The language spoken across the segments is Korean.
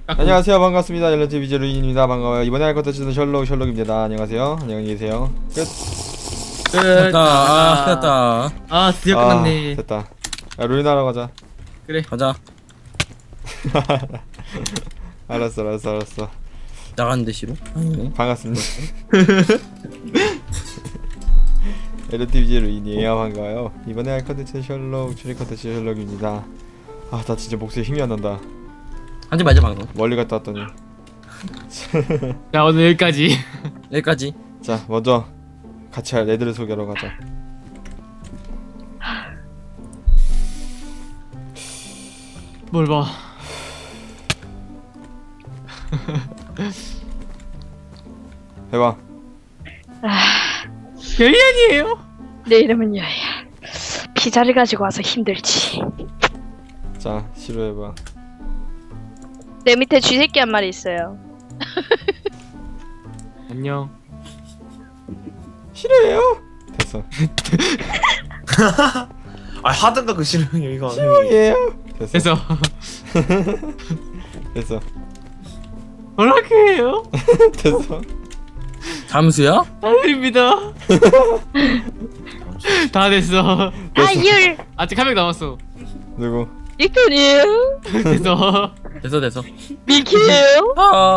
안녕하세요, 반갑습니다. 옐로TV 제루인입니다. 반가워요. 이번에 할 컨텐츠는 셜록입니다. 안녕하세요. 안녕히 계세요. 끝. 됐다. 아 드디어 끝났네. 됐다. 야, 루인하러 가자. 그래 가자. 알았어. 나갔는데 싫어? 반갑습니다. 옐로TV 제루인이에요. 반가워요. 이번에 할 컨텐츠는 추리 컨텐츠 셜록입니다. 아, 나 진짜 목소리 힘이 안 난다. 하지 말자 방금. 멀리 갔다 왔더니. 자 오늘 여기까지. 여기까지. 자, 먼저 같이 할 애들을 소개하러 가자. 뭘 봐. 해봐. 별이 아니에요. 내 이름은 여야. 피자를 가지고 와서 힘들지. 자, 시로해봐. 내 밑에 쥐새끼 한 마리 있어요. 안녕. 싫어해요. 됐어. 아 하든가 그 실력이 이거 싫어해요. 됐어. 됐어. 뭐라고해요? 됐어. 잠수야? 아닙니다. 다 됐어. 아율 아직 한 명 남았어. 누구? 이쁜이에요. 됐어. 됐어. 미키예요.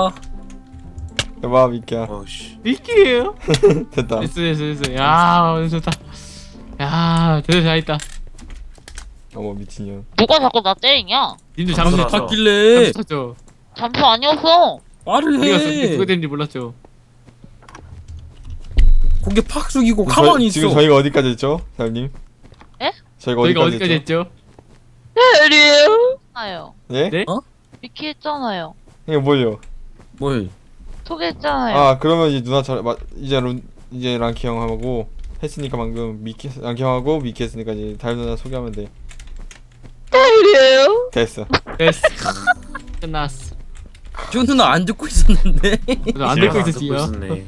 해봐, 미키야. 어씨 미끼예요. 됐다. 됐어. 야 오늘 좋다. 야 제대로 잘했다. 어머, 미친년. 누가 자꾸 나 때리냐? 님도 잠수 잠수 탔- 탔길래 탔죠. 잠수 아니었어. 말을 어디갔어? 해. 누가 되는지 몰랐죠. 고개 팍 숙이고 가만히 있어. 지금 저희가 어디까지 했죠, 사장님? 에? 저희가 저희가 어디까지 어디까지 했죠? 했죠? 별이에요. 했잖아요. 예? 네? 미키 했잖아요. 이게 뭘요? 뭘? 소개했잖아요. 아, 그러면 이제 누나 이제 랑키 형하고 했으니까 방금 랑키 형하고 미키 했으니까 이제 다른 누나 소개하면 돼. 별이에요. 됐어. 됐어. 끝났어. 저 누나 안 듣고 있었는데. 안 듣고 있었지요. 있었네.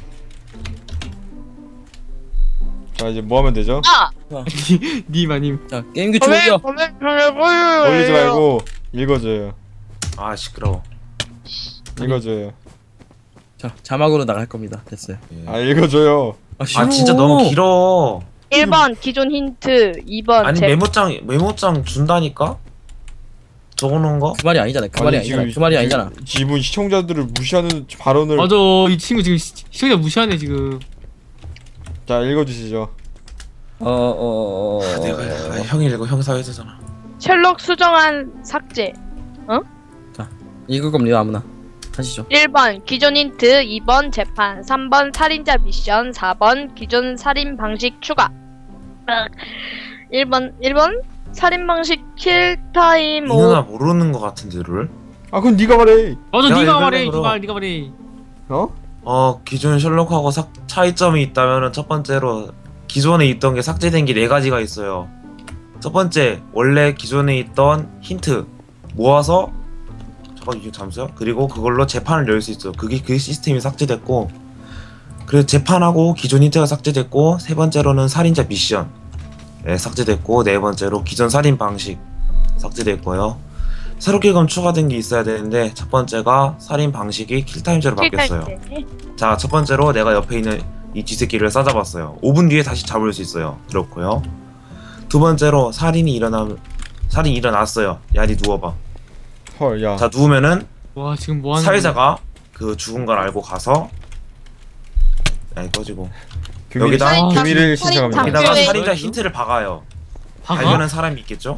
자, 이제 뭐 하면 되죠? 아! 님. 자 게임기 초기요. 올리지 말고 읽어줘요. 아 시끄러워. 읽어줘요. 자 자막으로 나갈 겁니다. 됐어요. 아, 읽어줘요. 아 진짜 너무 길어. 1번 기존 힌트. 2번 아니 메모장 준다니까? 적어놓은 거? 그 말이 아니잖아. 그 말이 아니잖아. 그 말이 아니잖아. 지분 시청자들을 무시하는 발언을. 맞아. 이 친구 지금 시청자 무시하네 지금. 자, 읽어주시죠. 내가 형이 읽어 형 사회자잖아. 셜록 수정한 삭제. 읽을 겁니다 아무나. 하시죠. 1번 기존 힌트. 2번 재판. 3번 살인자 미션. 4번 기존 살인 방식 추가. 1번 살인 방식 킬 타임 이 누나 모르는 거 같은데 를? 아, 그럼 네가 말해. 맞아. 내가 네가 말해. 읽으려고. 네가 말해. 어? 기존 셜록하고 차이점이 있다면은 첫 번째로 기존에 있던 게 삭제된 게 4가지가 있어요. 첫 번째, 원래 기존에 있던 힌트 모아서 잠깐 이게 잠시요. 그리고 그걸로 재판을 열 수 있어요. 그 시스템이 삭제됐고, 그래서 재판하고 기존 힌트가 삭제됐고, 세 번째로는 살인자 미션 삭제됐고, 네 번째로 기존 살인 방식 삭제됐고요. 새롭게 그럼 추가된 게 있어야 되는데, 첫 번째가 살인 방식이 킬타임제로 바뀌었어요. 자, 첫 번째로 내가 옆에 있는 이 쥐새끼를 싸잡았어요. 5분 뒤에 다시 잡을 수 있어요. 그렇고요. 두 번째로 살인이 일어났어요. 야, 니 누워봐. 헐, 야. 자, 누우면은 와 지금 뭐 하는 사회자가 그 죽은 걸 알고 가서 꺼지고 금일, 여기다 금일을 살인 신청합니다. 당- 여기다가 왜? 살인자 힌트를 박아요. 발견한 사람이 있겠죠?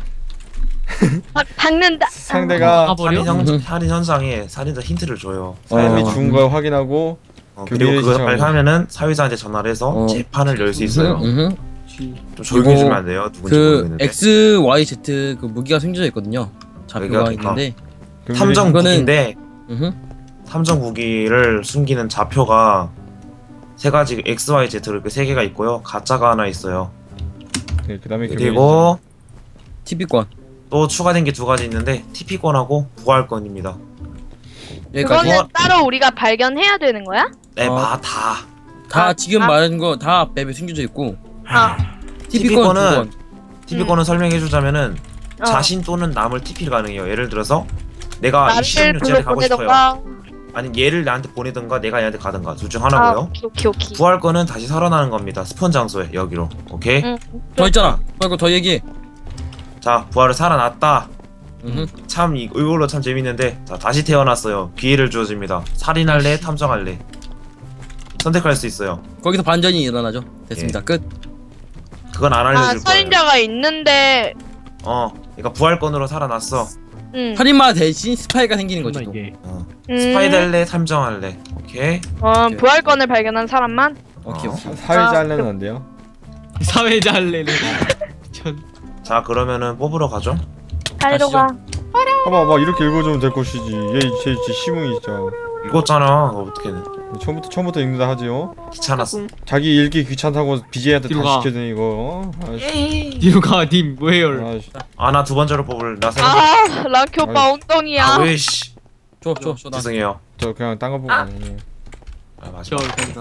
박는다. 상대가 버려? 살인 현장에 살인자 힌트를 줘요. 사람이 죽은 걸 확인하고 그리고 금일을 그걸 신청합니다. 발견하면은 사회자한테 전화를 해서 재판을 열 수 있어요. 좀 조용히 그리고 해주면 안 돼요. 누군지 그 모르겠는데. X, Y, Z 그 무기가 생겨져 있거든요. 좌표가 여기가 있는데. 금일이- 탐정 이거는- 무기인데 음흠. 탐정 무기를 숨기는 좌표가 3가지 X, Y, Z 이렇게 3개가 있고요. 가짜가 하나 있어요. 네, 그다음에 그리고 TV권. 또 추가된 게 2가지 있는데 TP권하고 부활권입니다. 여기까지. 그거는 따로 우리가 발견해야 되는 거야? 네, 어. 다 지금 말한 거 다 맵에 숨겨져 있고. 아. TV권 2권. TP권은 설명해주자면은 어. 자신 또는 남을 TP를 가능해요. 예를 들어서 내가 이 나를 시정령 불러 쟤한테 가고 싶어요. 보내던가. 아니 얘를 나한테 보내든가 내가 얘한테 가든가 둘 중 아, 하나고요. 오케이. 부활 거는 다시 살아나는 겁니다. 스폰 장소에 여기로. 오케이. 응. 더 있잖아. 이거 더 얘기해. 자 부활을 살아났다. 음. 참 이걸로 참 재밌는데 자 다시 태어났어요. 기회를 주어집니다. 살인할래 탐정할래 선택할 수 있어요. 거기서 반전이 일어나죠. 됐습니다. 끝. 그건 안 아, 알려줄 거예요. 살인자가 있는데. 그러니까 부활권으로 살아났어. 응. 살인마 대신 스파이가 생기는 거지. 또. 이게 스파이드 할래 탐정할래. 오케이. 오케이. 부활권을 발견한 사람만. 오케이. 사회자 할래는 안 돼요? 사회자 할래는 전 자 그러면은 뽑으러 가죠. 살리러 가. 봐봐 이렇게 읽어주면 될 것이지. 얘쟤 시뭉이 진짜. 읽었잖아. 어떻게 처음부터 읽는다 하지요. 귀찮았어. 자기 읽기 귀찮다고 BJ한테 뒤로 다 가. 시켜주니 이거. 뒤로 가님 뭐해요? 아이씨. 나 두 번째로 뽑을 나 생각. 아, 랑키 오빠 엉덩이야. 왜씨. 줘. 나. 죄송해요. 저 그냥 딴 거 보고 아니에요. 맞아. 저 된다.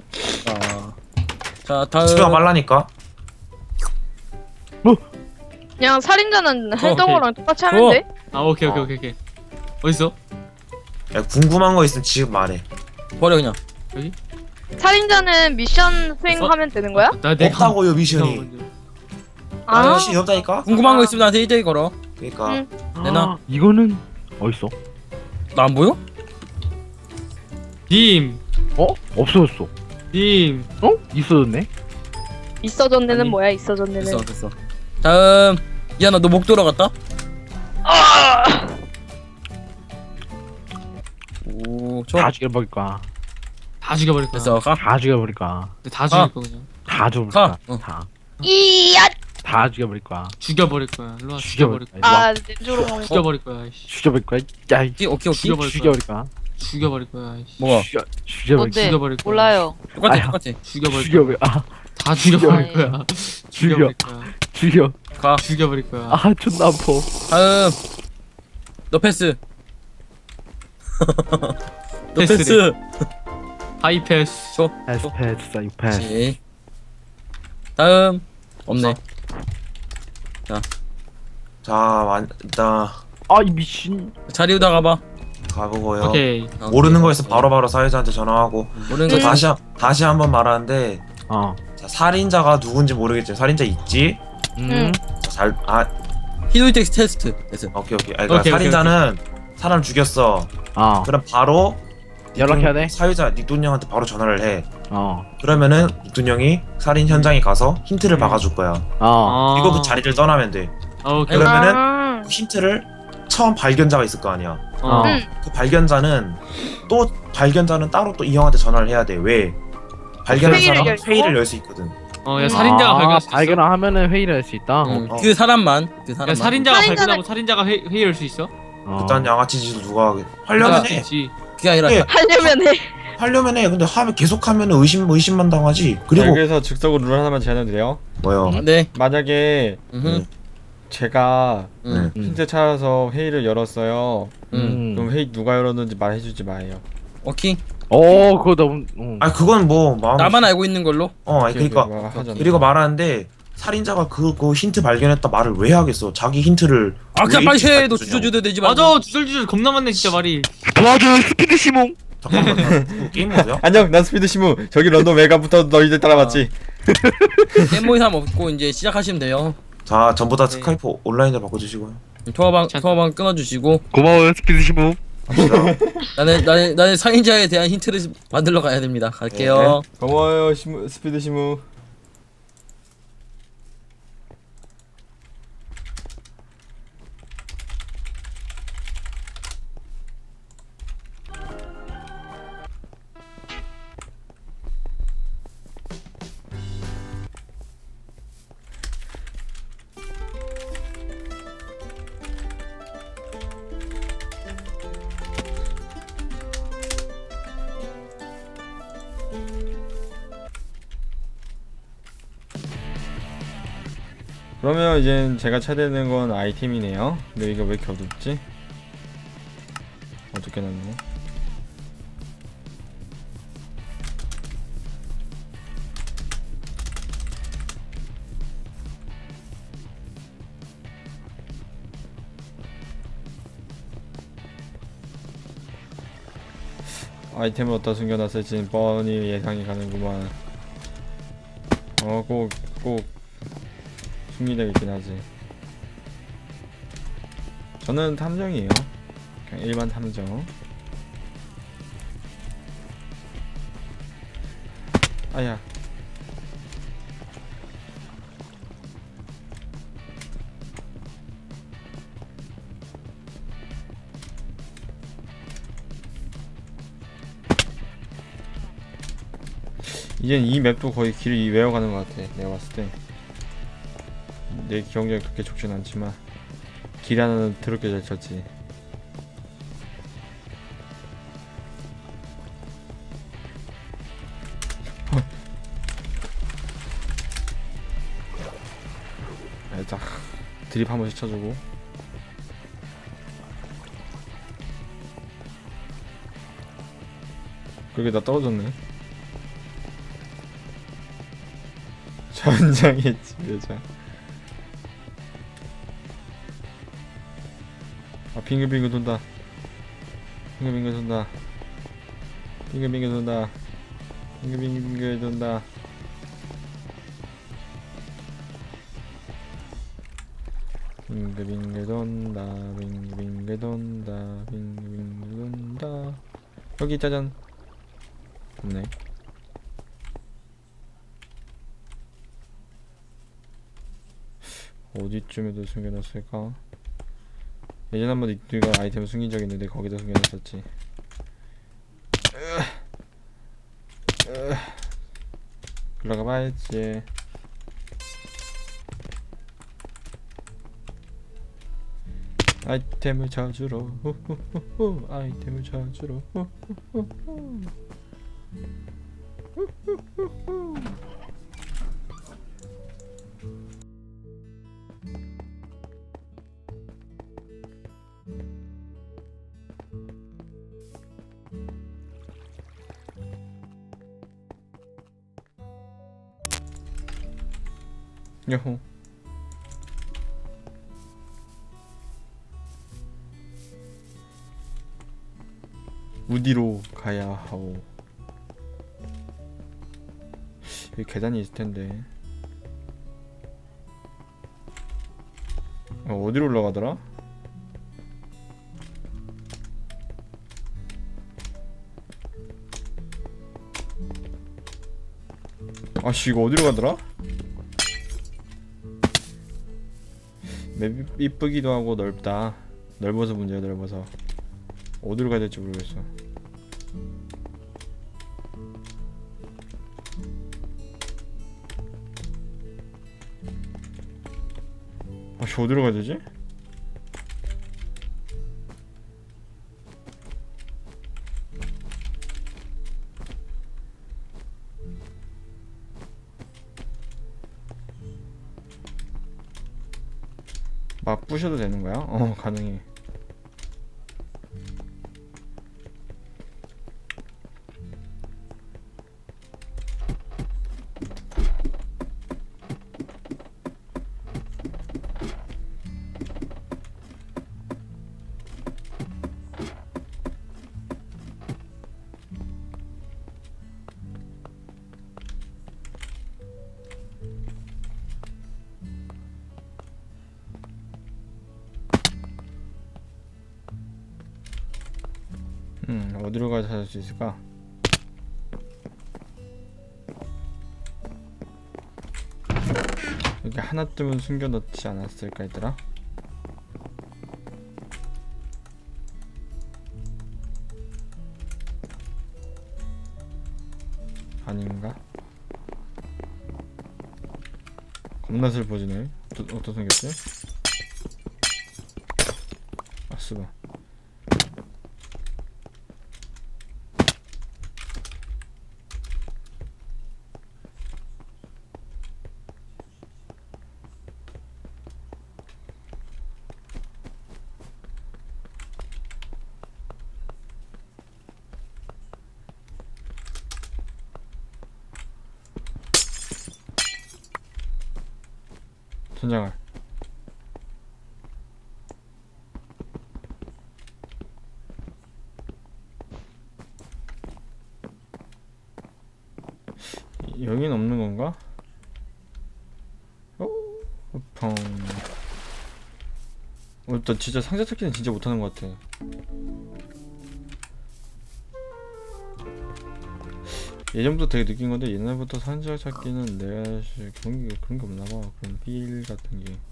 자, 다음. 수가 말라니까. 그냥 살인자는 해동호랑 똑같이 하면 어. 돼. 아 오케이. 어딨어? 야, 궁금한 거 있으면 지금 말해. 버려 그냥. 살인자는 미션 수행하면 되는 거야? 나 내가 없다고요 미션이. 아, 미션이 없다니까. 궁금한 거 있으면 나한테 일대일 걸어. 그러니까 응. 내놔. 이거는 어딨어? 나 안 보여? 님, 없어졌어. 님. 있어졌네? 있어졌네는 아니. 뭐야? 있어졌네는. 됐어. 다음. 이하나 너 목 돌아갔다? 오, 좋아. 다 죽여버릴까? 다 죽여버릴 거야. 됐어. 가. 다 죽여버릴까? 다 죽일 거 그냥. 다 죽여버릴까? 가. 어. 이야. 다 죽여버릴까? 죽여버릴 거야. 일로 와. 죽여버릴 거야. 아, 내주로 가면. 죽여버릴 거야. 씨. 죽여버릴까? 야, 오케이. 죽여버릴 거야. 죽여버릴까? 죽여버릴 거야. 씨. 뭐가? 죽여버릴까? 뭔데? 죽여버릴 거야. 몰라요. 똑같아. 아야. 똑같아. 죽여버릴 거야. 죽여버릴. 다 죽여버릴 죽여. 거야. 죽여버릴 거야. 죽여. 가. 죽여버릴 거야. 존나 아파. 다음. 너 패스. 너 패스래. 패스. 하이 패스. 줘. 패스, 패스. 그렇지. 다음. 없네. 일단 이 미친. 자리 오다 가봐. 가보고요. 오케이. 모르는 거 있으면 바로바로 사회자한테 전화하고. 모르는 저 거 다시 한번 말하는데 자, 살인자가 누군지 모르겠지만 살인자 있지? 응. 히도이텍스 테스트. 됐어. 오케이. 그러니까 오케이, 살인자는 사람 죽였어. 그럼 바로 연락해야 돼? 사회자 닉돈 형한테 바로 전화를 해. 어. 그러면은 닉돈 형이 살인 현장에 가서 힌트를 박아줄 거야. 그리고 그 자리를 떠나면 돼. 오케이. 그러면은 아. 그 힌트를 처음 발견자가 있을 거 아니야. 응. 그 발견자는 따로 또 이 형한테 전화를 해야 돼. 왜? 발견한 회의를 사람 열고? 회의를 열 수 있거든. 야 살인자가 발견할 수 있어. 발견하면은 회의를 할 수 있다. 그 사람만. 야 살인자가 살인자는- 발견하고 살인자가 회의할 수 있어? 그딴 양아치 짓을 누가 하게? 하려면 해. 그렇지. 그게 아니라 예. 하려면 해. 하려면 해. 근데 계속하면 의심만 당하지. 그리고 여기서 즉석으로 룰 하나만 제안해도 돼요? 뭐요? 네. 만약에 음흠. 제가 음. 힌트 찾아서 회의를 열었어요. 그럼 회의 누가 열었는지 말해주지 마요. 오케이. 그거 너무. 아니 그건 뭐 마음. 나만 알고 있는 걸로. 아니 그러니까 하잖아. 그리고 말하는데 살인자가 그 힌트 발견했다 말을 왜 하겠어? 자기 힌트를. 그냥 왜 빨리 일찍 해. 너 밝혀주냐고. 주저주저 되지 말고. 맞아 주절주절 겁나 많네 진짜 말이. 도와줘, 스피드 시몽. 잠깐만. 그거 게임 뭐야? 안녕, 난 스피드 시무. 저기 런던 외곽부터 너희들 따라왔지. 게임 모의 사람 없고 이제 시작하시면 돼요. 자 전부 다 네. 스카이프 온라인으로 바꿔주시고요. 통화방 끊어주시고. 고마워요, 스피드 시몽. 갑시다. 나는 살인자에 대한 힌트를 만들러 가야 됩니다. 갈게요. 고마워요, 스피드 시무. 그러면 이젠 제가 찾아내는 건 아이템이네요. 근데 이거 왜 이렇게 어둡지? 어둡게 났네. 아이템을 어디다 숨겨놨을지는 뻔히 예상이 가는구만. 꼭 숨기되겠긴 하지. 저는 탐정이에요. 그냥 일반 탐정. 아야. 이젠 이 맵도 거의 길을 외워가는 것 같아. 내가 봤을 때 내 기억력이 그렇게 좋진 않지만 길 하나는 더럽게 잘 쳤지. 딱 드립 한 번씩 쳐주고. 그게 나 떨어졌네. 전장의 지배자. 아, 빙글빙글 돈다. 빙글빙글 돈다. 빙글빙글 돈다. 빙글빙글 돈다. 빙글빙글 돈다. 빙글빙글 돈다. 빙글빙글 돈다. 여기 짜잔. 없네. 어디쯤에도 숨겨놨을까? 예전에 한번 누가 아이템을 숨긴 적이 있는데 거기다 숨겨놨었지. 올라가 봐야지. 아이템을 찾으러 후후후후. 아이템을 찾으러 후후후후. 후후후후. 야호. 어디로 가야 하오? 여기 계단이 있을 텐데. 어디로 올라가더라? 아씨, 이거 어디로 가더라? 맵 이쁘기도 하고 넓다. 넓어서 문제야. 넓어서 어디로 가야 될지 모르겠어. 아씨, 어디로 가야 되지? 막 부셔도 되는 거야? 가능해. 어디로 가야 찾을 수 있을까? 여기 하나쯤은 숨겨놓지 않았을까 얘들아? 아닌가? 겁나 슬퍼지네. 어떻게 생겼지? 아 쓰바. 천장을. 펑. 나 진짜 상자 찾기는 진짜 못하는 것 같아. 예전부터 되게 느낀 건데 옛날부터 상자 찾기는 내가 사실 그런 게 없나 봐. 그런 필 같은 게.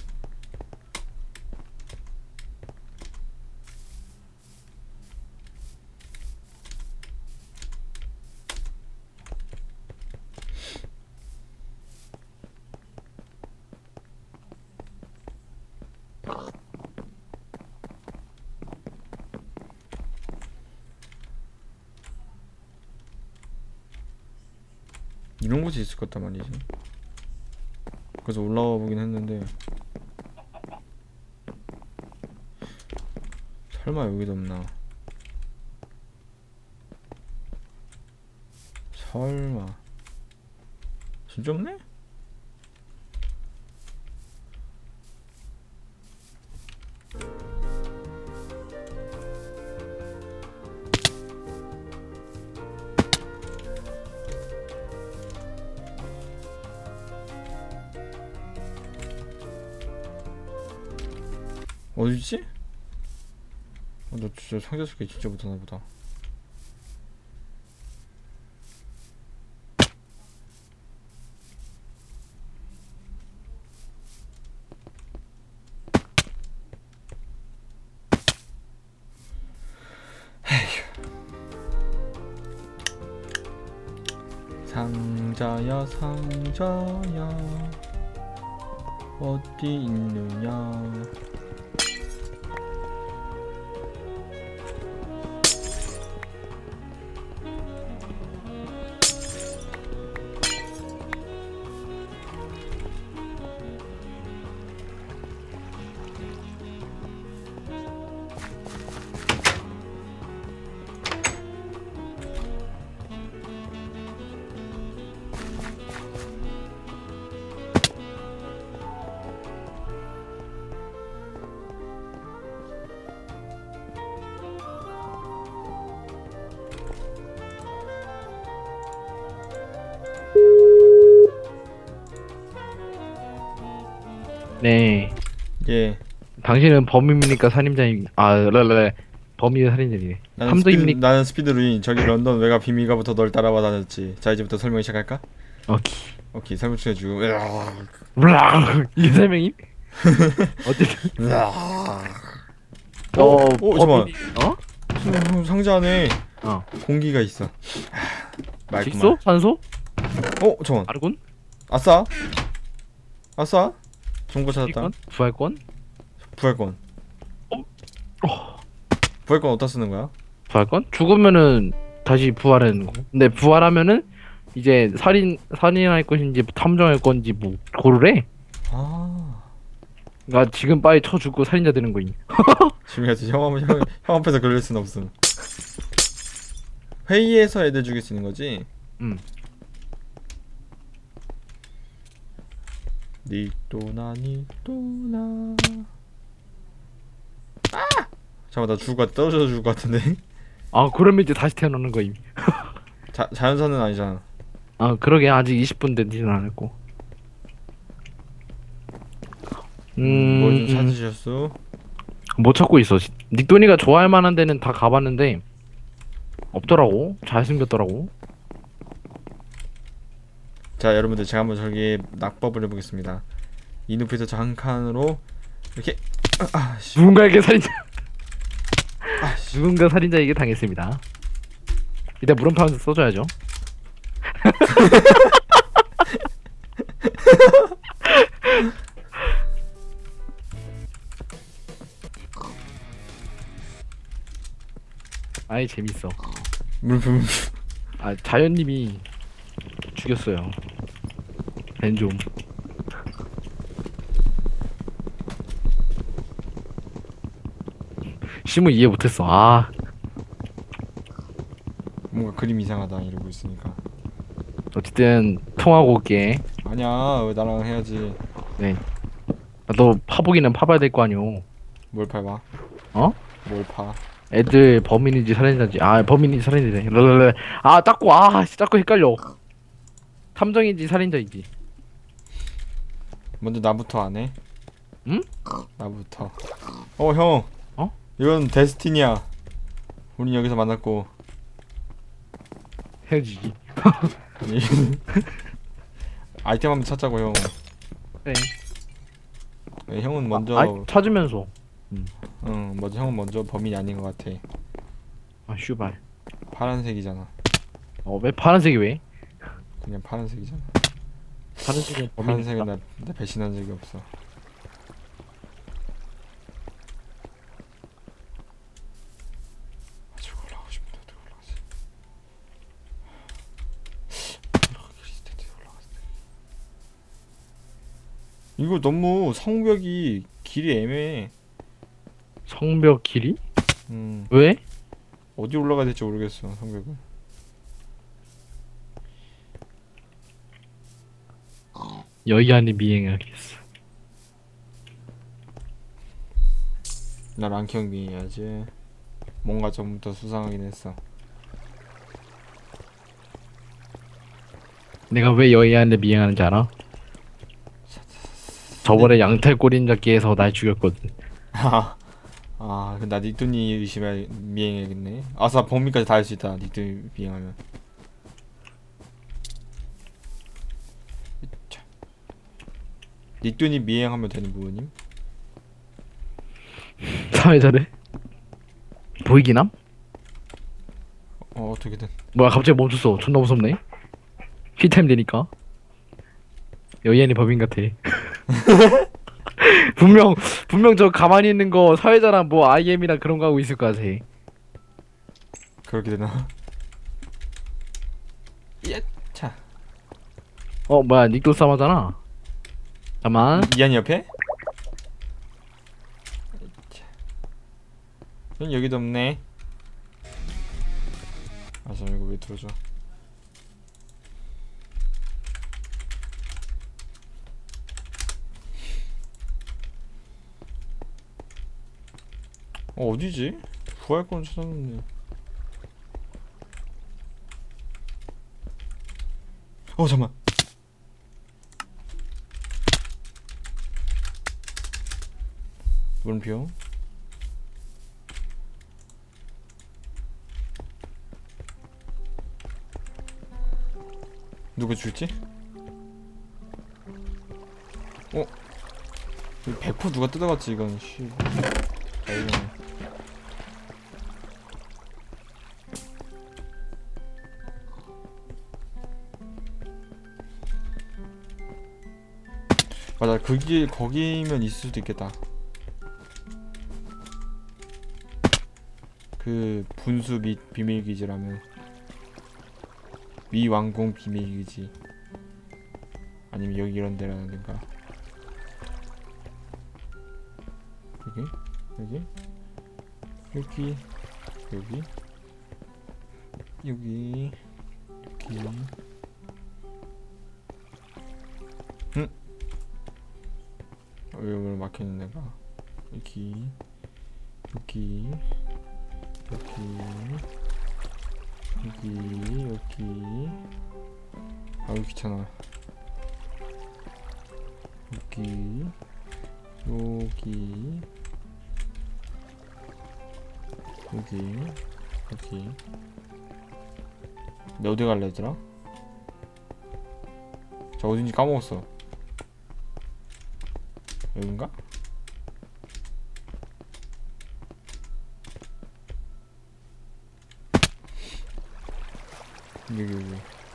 이런 곳이 있을 것 같단 말이지. 그래서 올라와 보긴 했는데 설마 여기도 없나? 설마 진짜 없네? 어디지? 너 진짜 상자 찾기 진짜 못하나 보다. 상자야 상자야 어디 있느냐. 네. 예. 당신은 범인입니까 살인자입니까? 범인은 살인자이네. 함정입니까? 나는 스피드루인. 저기 런던 외곽 비밀가부터 널 따라와 다녔지. 자 이제부터 설명 시작할까? 오케이 설명 좀 해주고. 이 설명임? 어쨌든 잠깐만. 상자 안에 어. 공기가 있어. 맑구만. 식소? 산소? 잠깐만. 아르곤? 아싸. 정보 찾았다. 부활권? 부활권. 부활권 어디다 쓰는 거야? 부활권? 죽으면은 다시 부활하는 거. 근데 부활하면은 이제 살인할 것인지 탐정할 건지 뭐 고르래. 그러니까 지금 빨리 쳐 죽고 살인자 되는 거임. 지금 해야지. 형 앞에서 그럴 순 없음. 회의에서 애들 죽일 수 있는 거지? 니또나 잠깐만 나 죽을 것 같아. 떨어져서 죽을 것 같은데. 그러면 이제 다시 태어나는 거임. 자연사는 아니잖아. 그러게 아직 20분 되지는 않았고. 뭐 좀 찾으셨어? 못 찾고 있어. 닉돈이가 좋아할 만한 데는 다 가봤는데 없더라고. 잘생겼더라고. 자 여러분들 제가 한번 저기 낙법을 해보겠습니다. 이 늪에서 한 칸으로 이렇게 누군가에게 살인자 누군가 살인자에게 당했습니다. 이따 물음표하면서 써줘야죠. 아이 재밌어. 물표. 자연님이 죽였어요. 벤좀. 심은 이해 못했어. 뭔가 그림 이상하다 이러고 있으니까. 어쨌든 통하고 올게. 아니야 왜 나랑 해야지. 네. 너 파보기는 파봐야 될 거 아니오. 뭘 파봐? 뭘 파? 애들 범인인지 살인자인지. 범인인지 살인자인지. 자꾸 헷갈려. 탐정인지 살인자인지. 먼저 나부터 안 해? 응? 나부터. 형. 어? 이건 데스티니야. 우린 여기서 만났고. 헤어지기. 아니. 아이템 한번 찾자고 형. 그래. 네, 형은 먼저. 찾으면서. 응, 먼저 형은 먼저 범인이 아닌 것 같아. 아 슈발. 파란색이잖아. 왜 파란색이 왜? 그냥 파란색이잖아. 파란색은 파란색은 나 배신한 적이 없어. 아직 올라가고 싶은데 어떻게 올라가지? 이거 너무 성벽이 길이 애매해. 성벽 길이? 왜? 어디 올라가야 될지 모르겠어 성벽을. 여의안에 미행하겠어. 나 랑형 미해야지. 뭔가 좀부터 수상하긴 했어. 내가 왜 여의안에 미행하는지 알아? 저번에 양탈골인잡기에서 날 죽였거든. 나 닉돈이 의심해 미행해야겠네. 아싸 범위까지 다 할 수 있다. 닉돈이 미행하면. 닉돈이 미행하면 되는 부분임? 사회자래? 보이기남? 어떻게든. 뭐야 갑자기 멈췄어. 존나 무섭네. 힐템 되니까. 여의안이 법인 같아. 분명 저 가만히 있는 거 사회자랑 뭐 IM이랑 그런 거 하고 있을 거 같아. 그렇게 되나? 자. 뭐야 닉도 싸움하잖아. 잠깐만. 이한이 옆에? 넌 여기도 없네. 잠 이거 왜 들어줘? 어디지? 부활권 찾았는데. 잠만. 물음표. 누구 줄지? 100% 누가 뜯어갔지 이건. 씨. 아이고. 맞아, 거기면 있을 수도 있겠다. 그 분수 및 비밀기지라면 미완공 비밀기지 아니면 여기 이런 데라든가. 여기 여기 여기 여기 여기 여기. 여기 막혀있는 데가 여기 여기 여기 여기 여기. 아유 귀찮아. 여기 여기 여기 여기. 내 어디 갈래 얘들아? 저 어딘지 까먹었어. 여긴가? 여기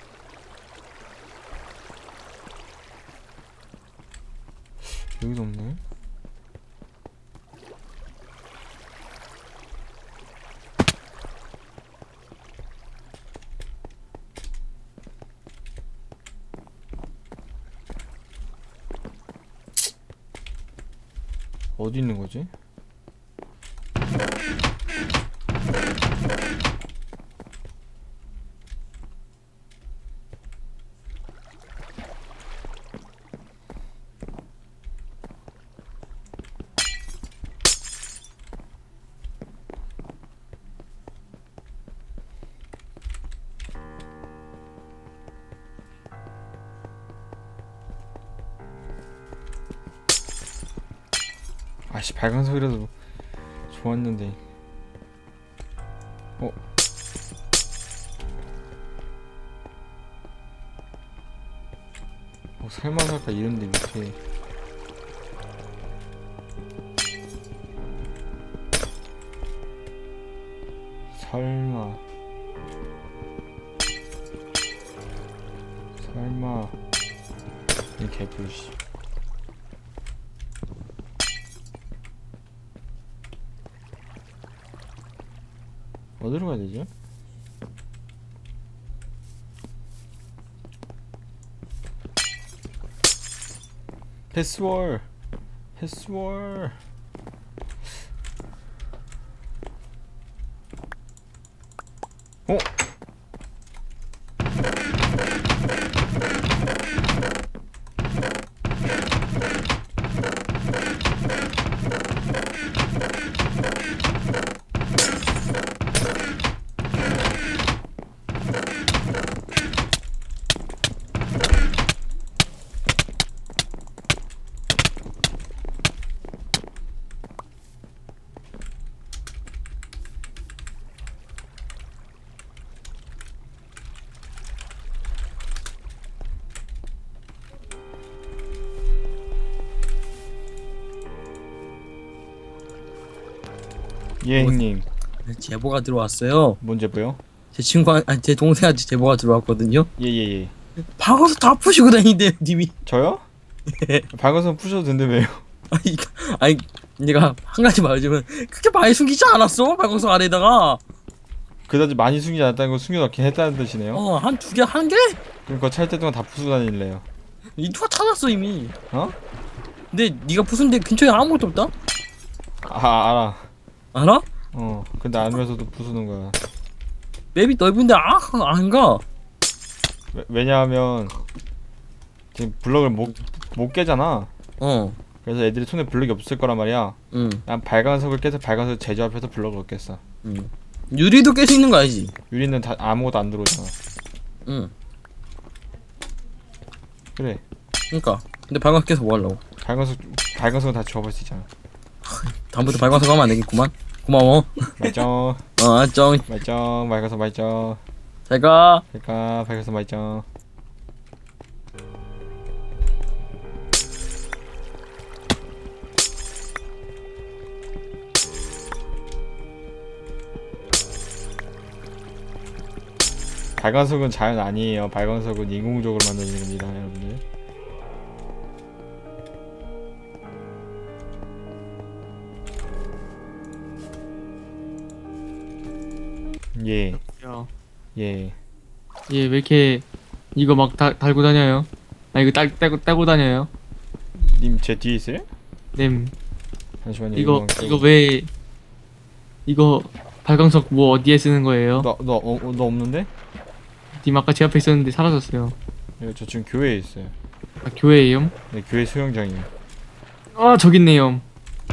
여기도 없네. 어디 있는 거지? 아씨 발광석이라도 좋았는데. 설마 살까 이런데 밑에. 설마 이 개뿔씨. 어디로 가야 되지? 패스월 어? 예 형님. 제보가 들어왔어요. 뭔 제보요? 제 친구한 제 동생한테 제보가 들어왔거든요. 예예예. 방어서 다 푸시고 다니는데요, 님이. 저요? 발광석 부셔도 된다며요. 아니 내가 한 가지 말하자면 그렇게 많이 숨기지 않았어, 방어석 안에다가. 그다지 많이 숨기지 않았다는 건 숨겨놓긴 했다는 뜻이네요. 한 두 개, 한 개? 그럼 그거 찰 때 동안 다 부수고 다닐래요. 이 누가 찾았어 이미. 어? 근데 네가 부순데 근처에 아무것도 없다? 알아. 알아? 근데 알면서도 부수는 거야. 맵이 넓은데 안 가. 왜냐하면 지금 블럭을 못 깨잖아. 그래서 애들이 손에 블럭이 없을 거란 말이야. 난 발광석을 깨서 발광석 제조합해서 블럭을 깼어. 유리도 깰 수 있는 거 알지? 유리는 다 아무것도 안 들어오잖아. 그래. 그러니까. 근데 발광석 깨서 뭐 하려고? 발광석은 다 지워버릴 수 있잖아. 다음부터 발광석 하면 안 되겠구만. 고마워. 말짱. 쩡. 말짱. 발광석 말짱. 잘가. 그러니까 발광석 말짱. 발광석은 자연 아니에요. 발광석은 인공적으로 만들어진 겁니다, 여러분들. 예. 야. 예. 왜 이렇게 이거 막 달고 다녀요? 이거 따고 다녀요? 님 제 뒤에 있어요? 님 잠시만요. 이거 왜 이거 발광석 뭐 어디에 쓰는 거예요? 너 없는데? 님 아까 제 앞에 있었는데 사라졌어요. 네, 저 지금 교회에 있어요. 교회에요? 네, 교회 수영장이요. 저기 있네요.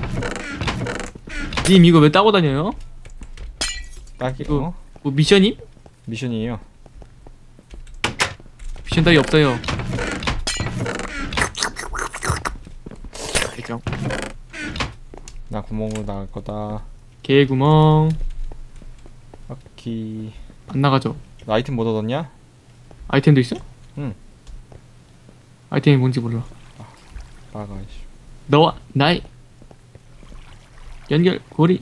님 이거 왜 따고 다녀요? 딱히 이거 뭐 미션임? 미션이에요. 미션 따위 없어요. 알죠? 나 구멍으로 나갈 거다. 개구멍 바퀴. 안 나가죠? 너 아이템 못 얻었냐? 아이템도 있어? 응. 아이템이 뭔지 몰라. 나가. 씨. 너와 나의 연결고리.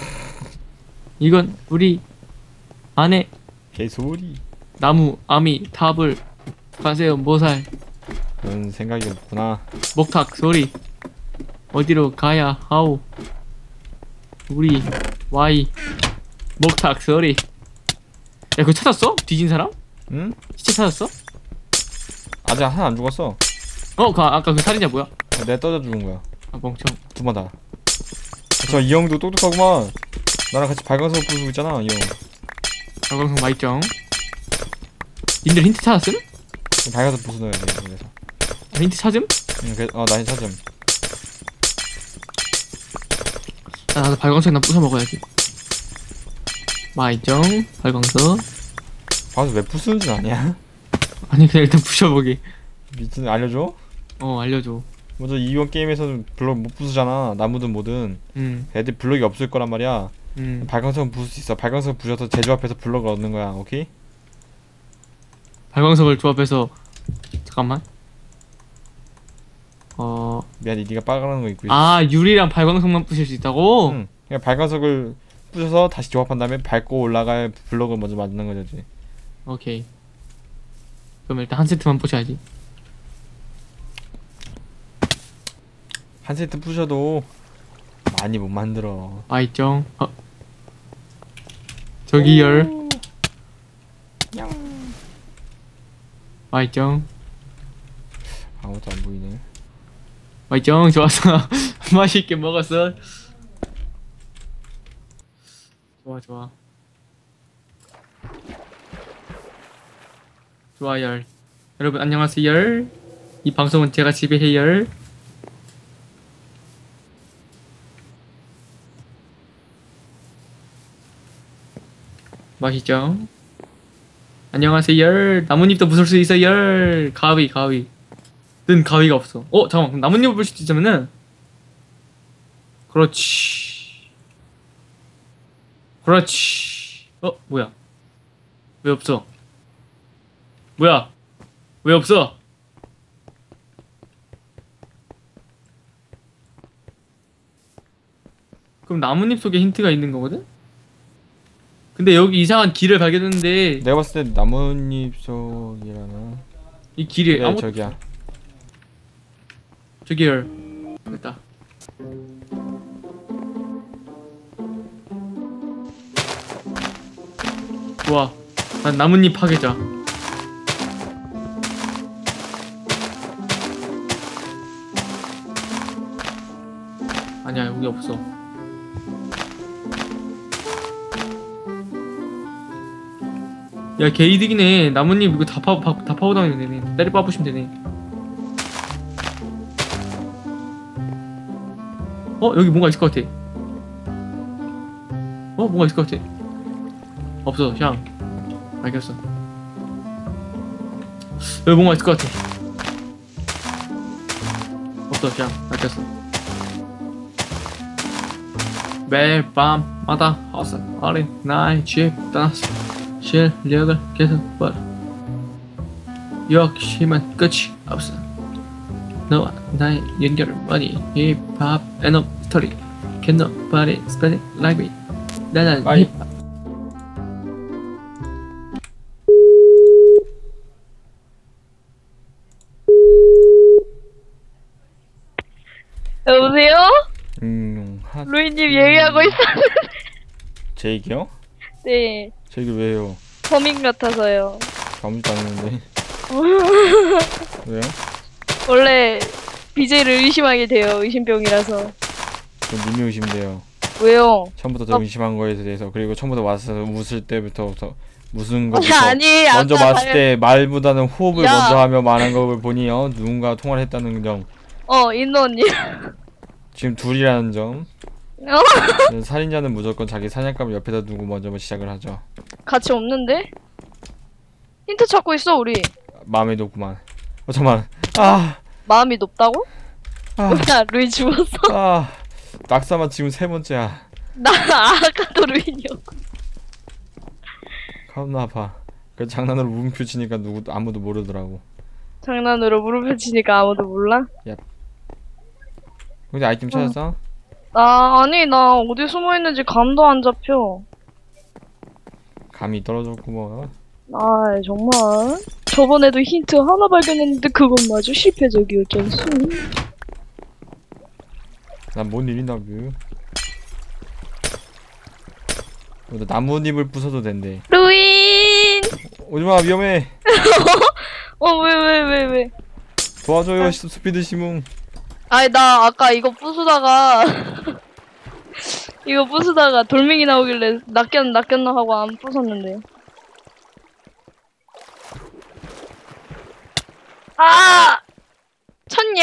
이건 우리 안에 개소리. 나무, 아미, 탑을 가세요. 모살, 그런 생각이 없구나. 목탁 소리. 어디로 가야 하오? 우리 와이 목탁 소리. 야 그거 찾았어? 뒤진 사람? 응? 시체 찾았어? 아직 하나 안 죽었어. 아까 그 살인자 뭐야? 내가 떠져 죽은 거야. 멍청. 두 번 다. 저 이 형도 똑똑하구만. 나랑 같이 발광석 부수고 있잖아, 이 형. 발광석 마이정. 님들 힌트 찾았음? 발광석 부수는 돼, 그래서. 힌트 찾음? 응, 나 힌트 찾음. 나도 발광석이나 부숴 먹어야지. 마이정, 발광석. 발광석 왜 부수는지 아냐? 아니 그냥 일단 부셔보기. 미친 알려줘? 알려줘. 먼저 이번 게임에서는 블럭 못 부수잖아. 나무든 뭐든. 애들 블럭이 없을 거란 말이야. 발광석은 부술 수 있어. 발광석 부셔서 제조합해서 블럭을 얻는 거야. 오케이? 발광석을 조합해서 잠깐만. 미안해, 네가 빨간거 입고 있어. 아 유리랑 발광석만 부실 수 있다고? 응. 그냥 발광석을 부셔서 다시 조합한 다음에 밟고 올라갈 블럭을 먼저 만드는 거지. 오케이. 그럼 일단 한 세트만 부셔야지. 한 세트 부셔도 많이 못 만들어. 아이정. 저기 열. 아이정. 아무것도 안 보이네. 아이정 좋았어. 맛있게 먹었어. 좋아 좋아. 좋아 열. 여러분 안녕하세요 열. 이 방송은 제가 지배해 열. 맛있죠? 안녕하세요 열. 나뭇잎도 부술 수 있어 열. 가위 는 가위가 없어. 잠깐만 그럼 나뭇잎을 부술 수 있으면은 그렇지 뭐야 왜 없어 뭐야 왜 없어 그럼 나뭇잎 속에 힌트가 있는 거거든? 근데 여기 이상한 길을 발견했는데 내가 봤을 때 나뭇잎 속이라나. 이 길이 그래, 아무 저기야. 저기 열 됐다. 좋아 난 나뭇잎 파괴자. 아니야 여기 없어. 야 개이득이네. 나뭇잎 이거 다 파고 다니면 되네. 때려 빠부시면 되네. 여기 뭔가 있을 것 같아. 뭔가 있을 것 같아. 없어 샹. 알겠어. 여기 뭔가 있을 것 같아. 없어 샹. 알겠어. 매일 밤마다 헛살 어린 나의 집 떠났어. 실력을 계속 벌어. 욕심은 끝이 없어. 너와 나의 연결은 뭐니? 힙합 and story. Can nobody spell it like me? 나는 아이. 힙합. 여보세요? 루이님 얘기하고 있었는데. 제 얘기요? 네, 제 얘기 왜요? 범인 같아서요. 아무것도 안 했는데. 왜요? 원래 BJ를 의심하게 돼요. 의심병이라서. 그럼 님이 의심돼요. 왜요? 처음부터 저 의심한 거에 대해서. 그리고 처음부터 와서 웃을 때부터 무슨 거부터 아니, 먼저 아까 왔을 때 말보다는 호흡을 야. 먼저 하며 말한 걸 보니 누군가 통화를 했다는 점. 인노 언니. 지금 둘이라는 점. 살인자는 무조건 자기 사냥감을 옆에다 두고 먼저 시작을 하죠. 같이 없는데? 힌트 찾고 있어 우리. 마음에 놓구만. 잠깐만. 아, 마음이 높다고? 아, 뭐야 루이 죽었어? 아. 낙사만 지금 3번째야. 나 아까도 루이냐고. 겁나 아파. 그 장난으로 물음표 치니까 아무도 모르더라고. 장난으로 무릎을 치니까 아무도 몰라? 근데 아이템 찾았어? 아니 나 어디 숨어있는지 감도 안 잡혀. 감이 떨어졌구먼. 아 정말 저번에도 힌트 하나 발견했는데 그것마저 실패적이었잖소. 난 뭔 일이냐고. 근데 나뭇잎을 부숴도 된대. 루인! 오지마, 위험해. 왜? 도와줘요, 스피드 시뭉. 아니 나 아까 이거 부수다가 돌멩이 나오길래 낚였나 하고 안 부쉈는데. 아! 쳤냐?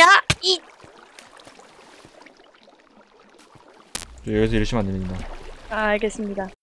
여기서 이러시면 안 됩니다. 알겠습니다.